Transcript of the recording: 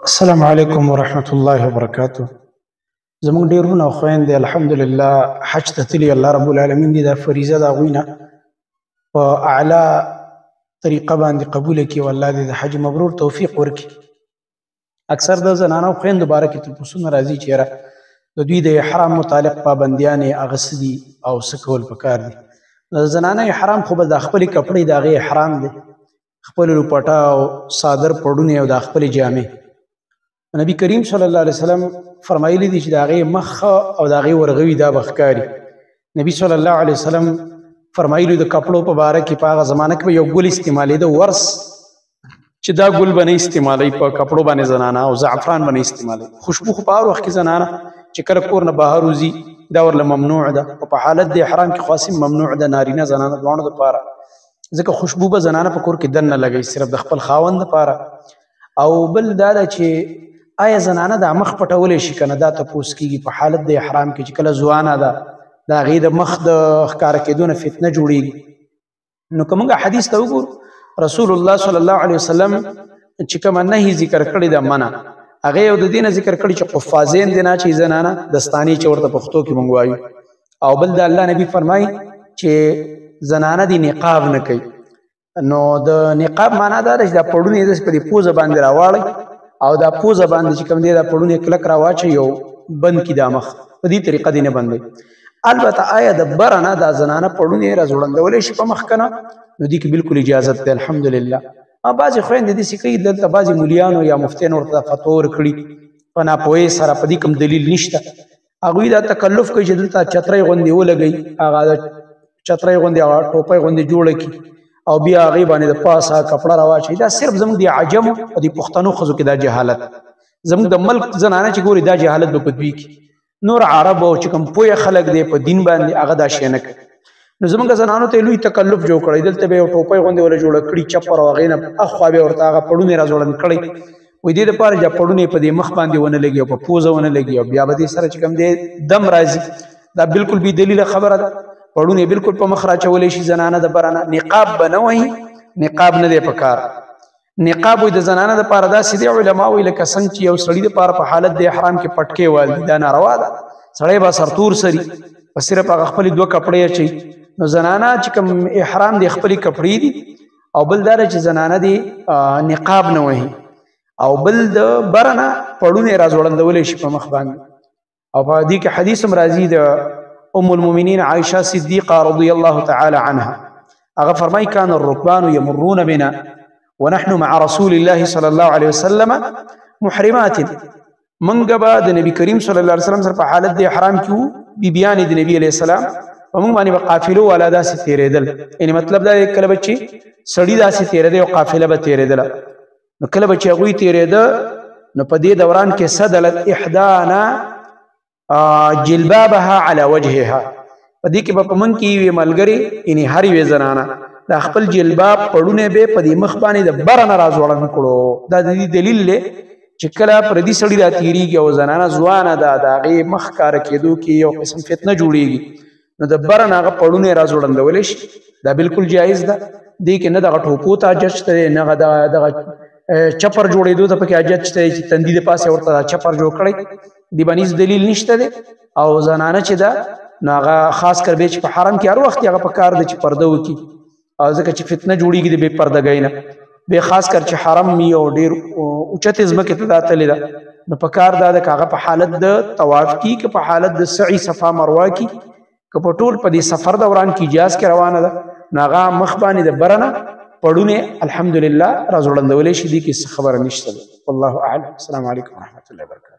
السلام علیکم ورحمت الله وبرکاته. زمونږ ډېر وروڼه او خویندې الحمدلله حج ته تللي، الله رب العالمین دې دا فریضه د هغوی نه په اعلی طریقه باندې قبوله کړي او الله دې د حج مبرور توفیق ورکړي. اکثر د زنانو او خویندو باره کې تپوسونه راځي چې یاره د دوی د احرام متعلق پابندیانې هغه څه دي او څه کول پکار دي. د زنانه احرام خو به د خپلې کپړې د هغې احرام دی، خپل روپټه او صادر پړونې او د خپلې جامې. نبی کریم صلی الله علیه وسلم فرمایلی دي چې د هغې مخ او د هغې ورغوي دا به ښکاري. نبی صلی الله علیه وسلم فرمایلی د کپړو په باره کې په هغه زمانه کې به یو ګل استعمالېده ورس، چې دا ګل به نه استعمالوي په کپړو باندې زنانه، او زعفران به نه استعمالوي. خوشبو خو په هر وخت کې زنانه چې کله کور نه بهر وځي دا ورله ممنوع ده، او په حالت د احرام کې خاص ممنوع ده، نارینه زنانه دواړو دپاره، ځکه خوشبو به زنانه په کور کې دننه لګوي صرف د خپل خاوند دپاره. او بل دا ده چې آیا زنانه دا مخ پټولی شي که نه، دا تپوس کېږي په حالت د احرام کې چې کله ځوانه ده د هغې د مخ د ښکاره کېدو نه فتنه جوړېږي. نو که موږ حدیث ته وګورو، رسول الله صلی الله علیه وسلم چې کومه نهي ذکر کړې ده منع، هغې یو د دې نه ذکر کړي چې قفازین دې نه اچوي زنانه، دستانې چې ورته پښتو کې موږ وایو. او بل د الله نبي فرمایي چې زنانه دې نقاب نه کوي. نو د نقاب معنا دا ده چې دا پړونې یې داسې په دې پوزه باندې راواړئ او دا پوزه باندې چې کوم دی دا پړونې کلک راواچوي او بند کړي دا مخ، په دې طریقه دې نه بندوي. البته آیا د بره نه دا زنانه پړونې راځوړندولی شي په مخ که نه، نو دې کې بالکل اجازت دی الحمدلله. بعضې خویندې داسې کوي دلته بعضې ملیانو یا مفتیانو ورته فتوا ورکړي په ناپوهۍ سره، په دې کوم دلیل نشته. هغوی دا تکلف کوي چې دلته چترۍ غوندې ولګوي، هغه د چترۍ غوندې هغه ټوپۍ غوندې جوړه کړي او بیا هغې باندې د پاسه کپړه راواچوي. دا صرف زموږ د عجمو او د پښتنو ښځو کې دا جهالت، زموږ د ملک زنانه چې ګوري دا جهالت به په دوی کې. نور عرب او چې کوم پوه خلک دی په دین باندې هغه دا شی نه کوي. نو زموږ زنانو ته لوی تکلف جوړ کړی، دلته به یو ټوپۍ غوندې وله جوړه کړي چپر او هغې نه اخوا بیا ورته هغه پړونې راځوړند کړی، وایي دې دپاره چې پړونې په دې مخ باندې ونه لګي او په پوزه ونه لګي او بیا به دې سره چې کوم دی دم راځي. دا بالکل بې دلیله خبره ده. پړونې بالکل په مخ راچولی شي زنانه د بره نه. نقاب به نه وهي، نقاب نه دی پکار. نقاب وایي د زنانه دپاره داسې دی، علما وایي لکه څنګه چې یو سړي دپاره په حالت د احرام کې پټکې والدي، دا ناروا ده. سړی به سرتور سري په صرف هغه خپلې دوه کپړې اچوي. نو زنانه چې کوم احرام دی خپلې کپړې دي، او بل دا ده چې زنانه دی نقاب نه وهي، او بل د بره نه پړونې راځوړندولی شي په مخ باندې. او په دې کې حدیث هم راځي د ام المؤمنین عائشه صدیقه رضی الله تعالی عنها، هغه فرمایي کان الرکبان یمرون بنا ونحن مع رسول الله صلی الله علیه وسلم محرمات. منګه به د نبی کریم صلی الله علیه وسلم سره په حالت د احرام کې وو، بیبیانې د نبی علیه السلام په موږ باندې به قافلو والا داسې تېرېدل. یعنې مطلب دا دی کله به چې سړي داسې تېرېده او قافله به تېرېدله، نو کله به چې هغوی تېرېده نو په دې دوران کې سدلت احدانا جلبابها على وجهها، په دې کې به په من کې یوې ملګرې یعنې هر یوې زنانه دا خپل جلباب پړونی به په دې مخ باندې د بره نه راځوړند کړو. دا د دې دلیل دی چې کله پردي سړي را تېرېږي او زنانه ځوانه ده د هغې مخ ښکاره کېدو کې یو قسم فتنه جوړېږي، نو د بره نه هغه پړونی راځوړندولی شي. دا بالکل جایز ده. دې کې نه دغه ټوپو ته حاجت شته دی، نه دغه چپر جوړېدو ته پکې حاجت شته دی چې تندي د پاسه ورته دا چپر جوړ کړی، دې باندې هېڅ دلیل نشته دی. او زنانه چې ده نو هغه خاص کر بیا چې په حرم کې هر وخت هغه په کار ده چې پرده وکړي، او ځکه چې فتنه جوړېږي د بې پردګۍ نه، بیا خاص کر چې حرم وي او ډېر اوچتې ځمکې ته دا تللې ده، نو په کار دا ده که هغه په حالت د طواف کې، که په حالت د سعي صفا مروه کې، که په ټول په دې سفر دوران کې حجاز کې روانه ده، نو هغه مخ باندې د بره نه پړونې الحمدلله راځوړندولی شي. دې کې څه خبره نشته ده. والله اعلم. السلام علیکم ورحمت الله وبرکاته.